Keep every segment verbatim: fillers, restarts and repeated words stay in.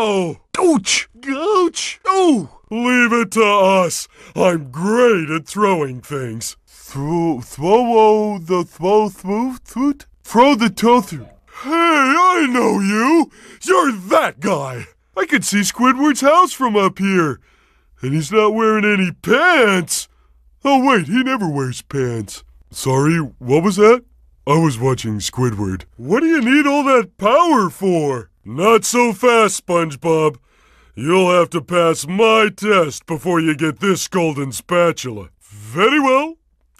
Ow! Ouch! Ouch! Oh! Leave it to us. I'm great at throwing things. Throw, throw the throw through through throw the toe through. Hey, I know you. You're that guy. I can see Squidward's house from up here, and he's not wearing any pants. Oh wait, he never wears pants. Sorry, what was that? I was watching Squidward. What do you need all that power for? Not so fast, SpongeBob. You'll have to pass my test before you get this golden spatula. Very well.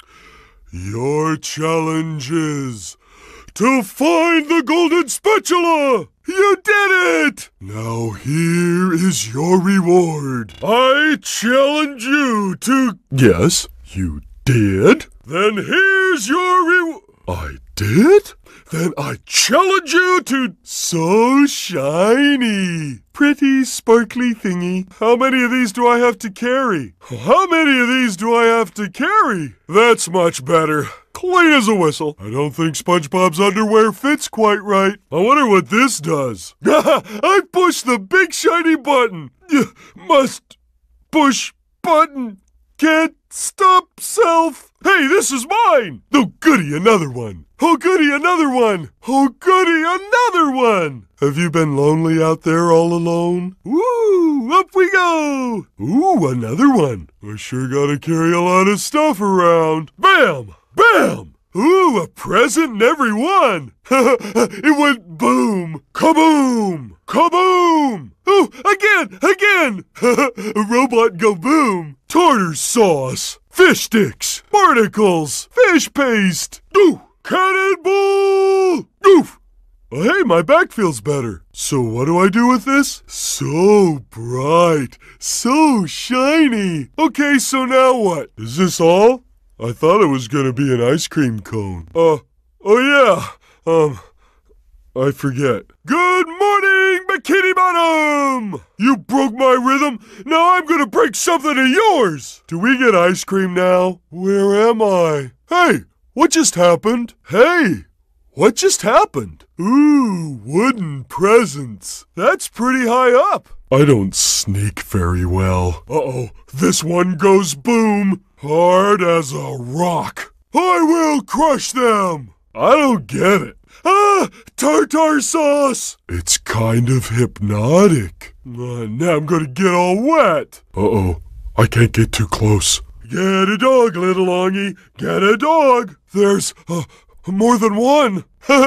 Your challenge is to find the golden spatula! You did it! Now here is your reward. I challenge you to... Yes, you did? Then here's your reward. I did? Then I challenge you to... So shiny. Pretty sparkly thingy. How many of these do I have to carry? How many of these do I have to carry? That's much better. Clean as a whistle. I don't think SpongeBob's underwear fits quite right. I wonder what this does. I pushed the big shiny button. You must push button. Can't stop self. Hey, this is mine. Oh, goody, another one. Oh, goody, another one. Oh, goody, another one. Have you been lonely out there all alone? Woo, up we go. Ooh, another one. I sure gotta carry a lot of stuff around. Bam, bam. Ooh, a present in every one. It went boom, kaboom, kaboom. Oh, again, again. A robot go boom. Tartar sauce, fish sticks, barnacles, fish paste. Ooh, cannonball. Oof. Oh, hey, my back feels better. So what do I do with this? So bright, so shiny. Okay, so now what? Is this all? I thought it was gonna be an ice cream cone. Uh, oh yeah, um, I forget. Good morning, Bikini Bottom! You broke my rhythm, now I'm gonna break something of yours! Do we get ice cream now? Where am I? Hey, what just happened? Hey, what just happened? Ooh, wooden presents. That's pretty high up. I don't sneak very well. Uh-oh, this one goes boom. Hard as a rock. I will crush them. I don't get it. Ah, tartar sauce. It's kind of hypnotic. Uh, now I'm gonna get all wet. Uh-oh, I can't get too close. Get a dog, little Longy. Get a dog. There's uh, more than one.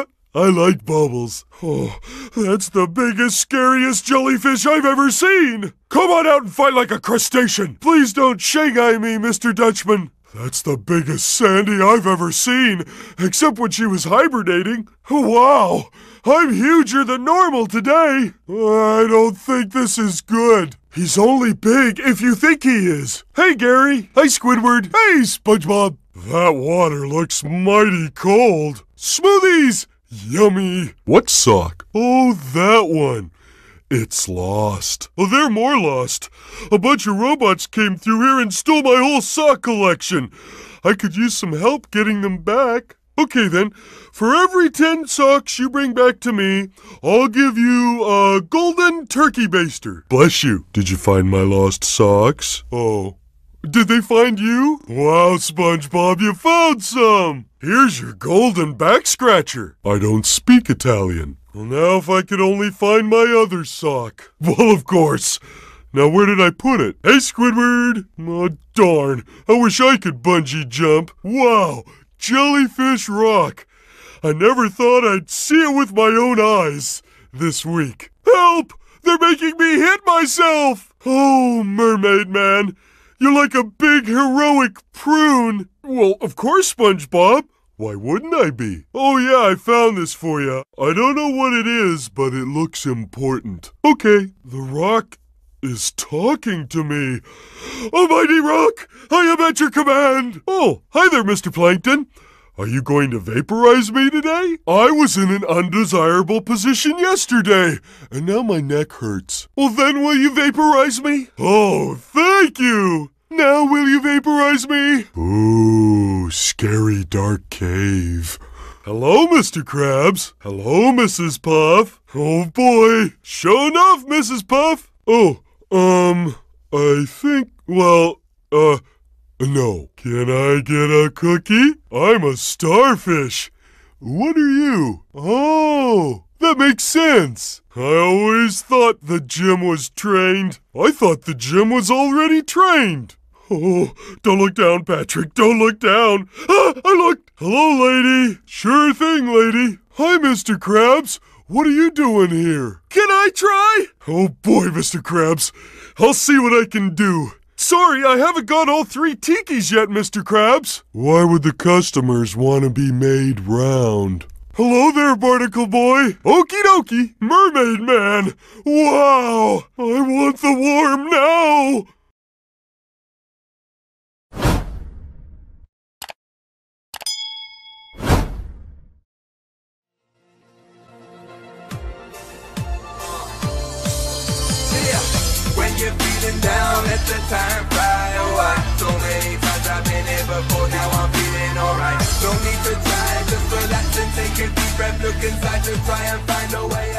I like bubbles. Oh, that's the biggest, scariest jellyfish I've ever seen. Come on out and fight like a crustacean. Please don't Shanghai me, Mister Dutchman. That's the biggest Sandy I've ever seen, except when she was hibernating. Wow, I'm huger than normal today. I don't think this is good. He's only big if you think he is. Hey, Gary. Hey, Squidward. Hey, SpongeBob. That water looks mighty cold. Smoothies! Yummy. What sock? Oh, that one. It's lost. Oh, they're more lost. A bunch of robots came through here and stole my whole sock collection. I could use some help getting them back. Okay, then. For every ten socks you bring back to me, I'll give you a golden turkey baster. Bless you. Did you find my lost socks? Oh. Did they find you? Wow, SpongeBob, you found some! Here's your golden back scratcher. I don't speak Italian. Well, now if I could only find my other sock. Well, of course. Now where did I put it? Hey, Squidward! Oh, darn. I wish I could bungee jump. Wow, Jellyfish Rock. I never thought I'd see it with my own eyes this week. Help! They're making me hit myself! Oh, Mermaid Man. You're like a big heroic prune. Well, of course, SpongeBob. Why wouldn't I be? Oh yeah, I found this for you. I don't know what it is, but it looks important. Okay, the rock is talking to me. Almighty Rock, I am at your command. Oh, hi there, Mister Plankton. Are you going to vaporize me today? I was in an undesirable position yesterday, and now my neck hurts. Well, then will you vaporize me? Oh, thank you. Now will you vaporize me? Ooh, scary dark cave. Hello, Mister Krabs. Hello, Missus Puff. Oh boy. Sure enough, Missus Puff. Oh, um, I think, well, uh, no. Can I get a cookie? I'm a starfish. What are you? Oh, that makes sense. I always thought the gym was trained. I thought the gym was already trained. Oh, don't look down, Patrick. Don't look down. Ah, I looked. Hello, lady. Sure thing, lady. Hi, Mister Krabs. What are you doing here? Can I try? Oh, boy, Mister Krabs. I'll see what I can do. Sorry, I haven't got all three tikis yet, Mister Krabs. Why would the customers want to be made round? Hello there, Barnacle Boy. Okie dokie, Mermaid Man. Wow, I want the worm now. When you're feeling down, let the time fly away. So many times I've been here before, now I'm feeling alright. No need to try, just relax and take a deep breath. Look inside to try and find a way